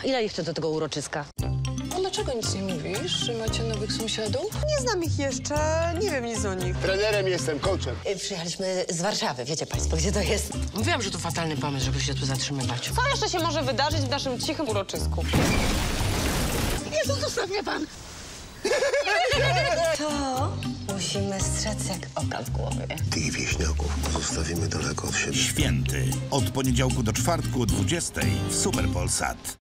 ile jeszcze do tego uroczyska? A dlaczego nic nie mówisz, że macie nowych sąsiadów? Nie znam ich jeszcze, nie wiem nic o nich. Trenerem jestem, coachem. Przyjechaliśmy z Warszawy, wiecie państwo, gdzie to jest? Mówiłam, że to fatalny pomysł, żeby się tu zatrzymywać. Co jeszcze się może wydarzyć w naszym cichym uroczysku? Jezu, zostaw mnie pan! To musimy strzec jak oka w głowie. Tych wieśniaków pozostawimy daleko od siebie. Święty. Od poniedziałku do czwartku o 20:00 w Super Polsat.